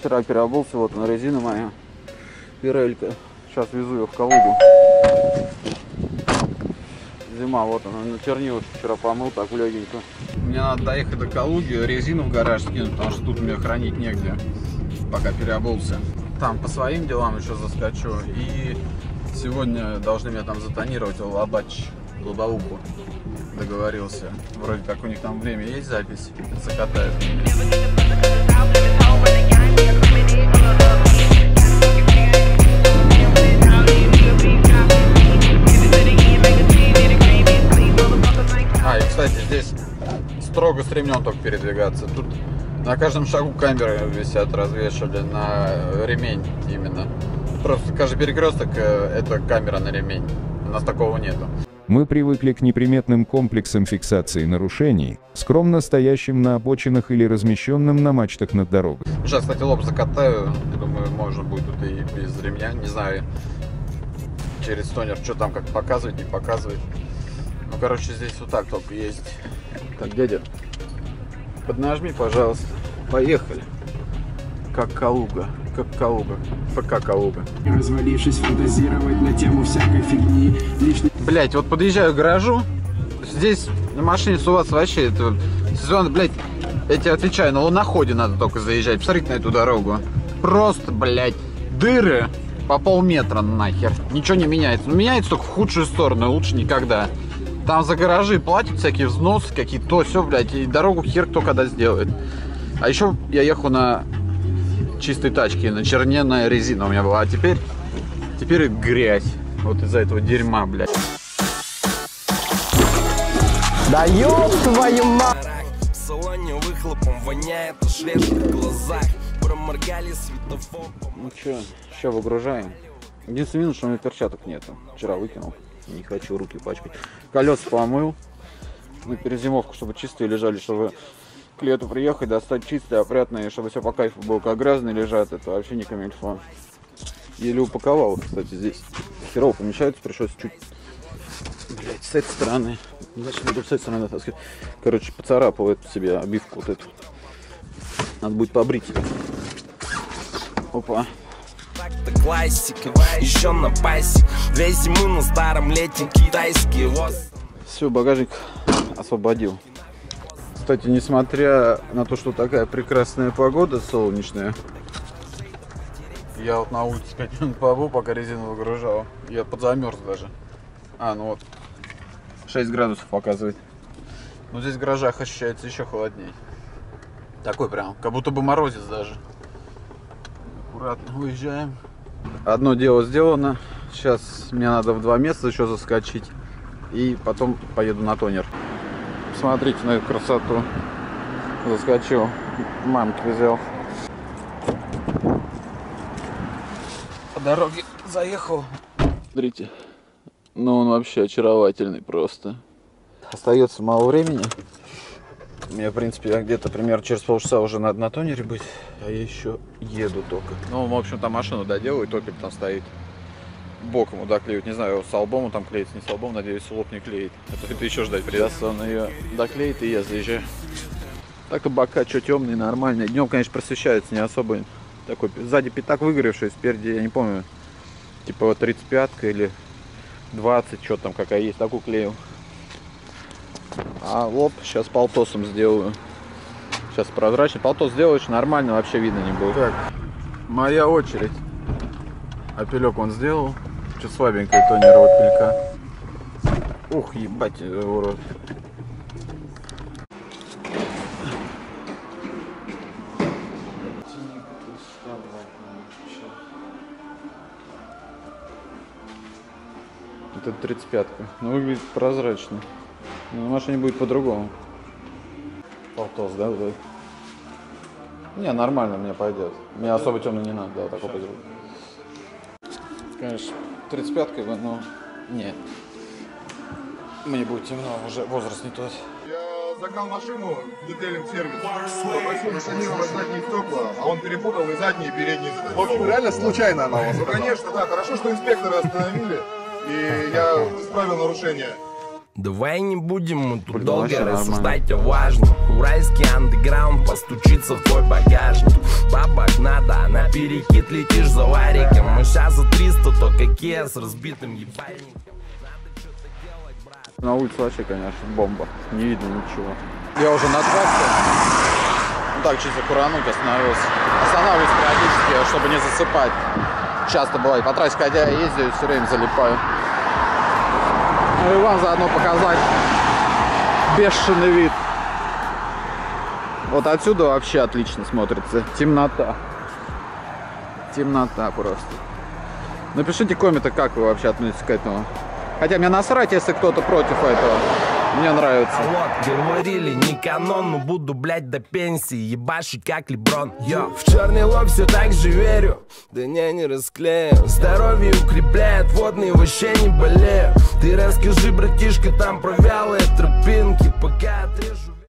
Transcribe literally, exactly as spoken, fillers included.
Вчера переобулся, вот на резина моя. Пирелька. Сейчас везу ее в Калугу. Зима, вот она начернилась. Вчера помыл так легенько. Мне надо доехать до Калуги, резину в гараж скинуть, потому что тут мне хранить негде. Пока переобулся. Там по своим делам еще заскочу. И сегодня должны меня там затонировать в Лобач, лобовуху. Договорился. Вроде как у них там время есть, запись. Закатают. А, и кстати, здесь строго с ремнем только передвигаться. Тут на каждом шагу камеры висят, развешали на ремень именно. Просто каждый перекресток это камера на ремень. У нас такого нету. Мы привыкли к неприметным комплексам фиксации нарушений, скромно стоящим на обочинах или размещенным на мачтах над дорогой. Сейчас, кстати, лоб закатаю. Я думаю, можно будет тут и без ремня. Не знаю, через тонер, что там, как показывать, не показывать. Ну, короче, здесь вот так только есть. Так, дядя, поднажми, пожалуйста. Поехали. Как Калуга. Как Калуга. Пока Калуга. Развалившись, фантазировать на тему всякой фигни. Лишний... Блять, вот подъезжаю к гаражу. Здесь на машине суваться вообще это сезон, блять, я тебе отвечаю, на луноходе надо только заезжать. Посмотрите на эту дорогу. Просто, блять, дыры по полметра нахер. Ничего не меняется. Ну, меняется только в худшую сторону, лучше никогда. Там за гаражи платят всякие взносы, какие-то, все, блядь, и дорогу хер кто когда сделает. А еще я ехал на чистой тачке, на черненная резина у меня была, а теперь, теперь грязь. Вот из-за этого дерьма, блядь. Да ёб твою мать! В салоне выхлопом воняет, аж режет в глазах. Проморгали светофор. Ну чё, сейчас выгружаем. Единственный минус, что у меня перчаток нету. Вчера выкинул. Не хочу руки пачкать. Колеса помыл на перезимовку, чтобы чистые лежали, чтобы к лету приехать, достать чистые, опрятные, чтобы все по кайфу было. Как грязные лежат, это вообще не камильфо. Еле упаковал, кстати, здесь. Херово помещается, пришлось чуть... Блять, с этой стороны. Зачем буду с этой стороны таскать? Короче, поцарапал эту себе обивку вот эту. Надо будет побрить. Опа. Классика, еще на пасек. Две зимы на старом лете китайский воз. Все, багажник освободил. Кстати, несмотря на то, что такая прекрасная погода, солнечная, я вот на улице пять минут побыл, пока резину выгружал. Я подзамерз даже. А, ну вот, шесть градусов показывает. Но здесь в гаражах ощущается еще холоднее. Такой прям, как будто бы морозец даже. Аккуратно уезжаем. Одно дело сделано. Сейчас мне надо в два места еще заскочить. И потом поеду на тонер. Смотрите на эту красоту. Заскочил. Мамки взял. По дороге заехал. Смотрите. Ну он вообще очаровательный просто. Остается мало времени. Мне, в принципе, где-то примерно через полчаса уже надо на тонере быть, а я еще еду только. Ну, в общем, там машину доделаю, топик там стоит. Боком его доклеивать, не знаю, с альбомом там клеится, не с альбомом, надеюсь, лоб не клеит. Это, это еще ждать придется, он ее доклеит, и я заезжаю. Так-то бока что темные, нормальные. Днем, конечно, просвещается не особо. Такой, сзади пятак выгоревший, спереди, я не помню, типа вот тридцать пятка или двадцать, что там какая есть, такую клею. А лоб сейчас полтосом сделаю. Сейчас прозрачный. Полтос сделаешь, нормально, вообще видно не будет. Так, моя очередь. Опелек он сделал. Чуть слабенькая тонера от пелька. Ух, ебать, урод. Это тридцать пятка. Но выглядит прозрачно. Но на машине будет по-другому. Полтос, да? Вот. Не, нормально мне пойдет. Мне особо темно не надо, да, такой пойдет. Конечно, тридцать пятка, но нет. Мне будет темно, уже возраст не тот. Я загнал машину в детейлинг сервис, попросил затонировать задние стекла, а он перепутал и задние, и передние. В общем, реально случайно она у вас. Ну, конечно, да. Хорошо, что инспекторы остановили, и я исправил нарушение. Давай не будем мы тут Блин, долго вообще рассуждать о важном. Уральский андеграунд постучится в твой багажник. бабок надо, на перекид летишь за вариком. Мы сейчас за триста, то какие с разбитым ебальником. На улице вообще, конечно, бомба. Не видно ничего. Я уже на трассе. Ну так, чисто курануть остановился. Останавливаюсь периодически, чтобы не засыпать. Часто бывает. По трассе, когда я ездил, все время залипаю. Ну и вам заодно показать бешеный вид. Вот отсюда вообще отлично смотрится. Темнота. Темнота просто. Напишите комменты, как вы вообще относитесь к этому. Хотя мне насрать, если кто-то против этого. Мне нравится. А вот, говорили, не канон, но буду, блять, до пенсии ебашить, как Леброн. Йо, в черный лоб все так же верю. Да не, не расклею. Здоровье укрепляет, водные вообще не болею. Ты расскажи, братишка, там про вялые тропинки, пока отрежу.